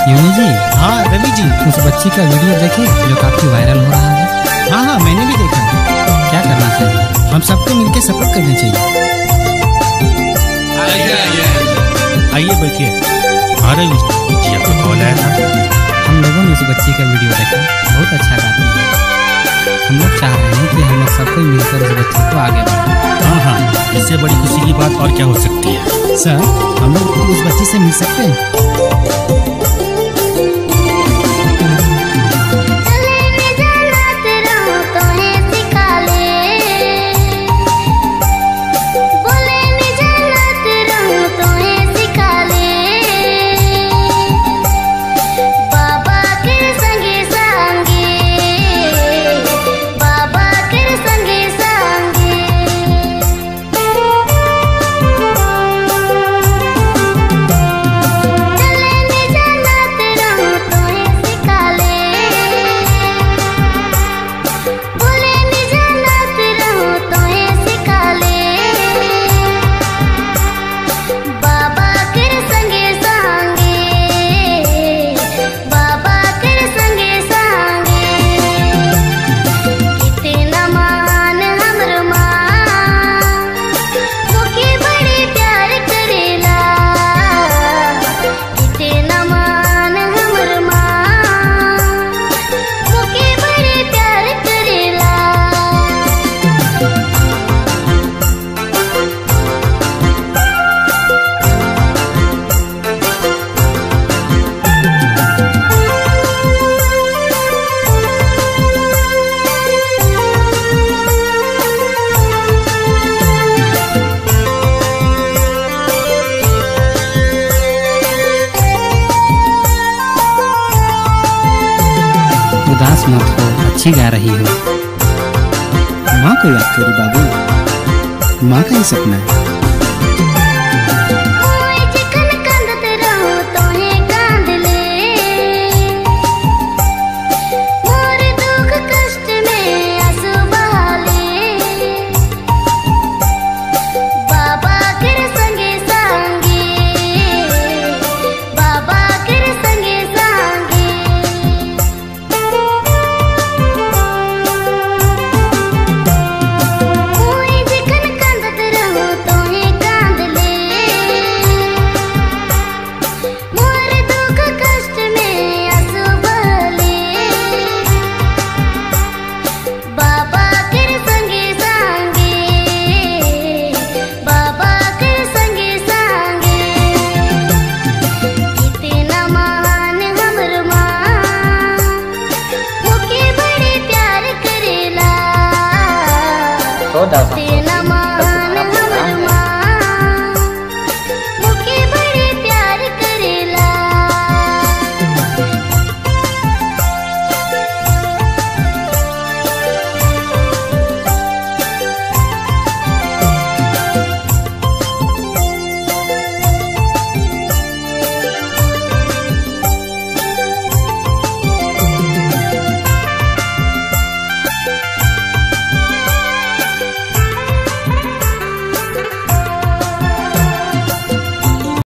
Uni जी। हाँ रवि जी। उस बच्ची का वीडियो देखे जो काफी वायरल हो रहा है। हाँ हाँ मैंने भी देखा। क्या करना चाहिए? हम सबको मिलकर सपोर्ट करना चाहिए। आइए बैठिए। हाँ रवि जी आपका कॉल आया था। हम लोगों ने उस बच्ची का वीडियो देखा, बहुत अच्छा गाती है। हम लोग चाह रहे हैं कि हम लोग सबको मिलकर उस बच्ची को आगे बढ़ाएं। हाँ हाँ, इससे बड़ी खुशी की बात और क्या हो सकती है। सर हम लोग उस बच्ची से मिल सकते हैं? उदास मत हो, अच्छी गा रही हो। माँ को याद करो बाबू, माँ का ही सपना है। तो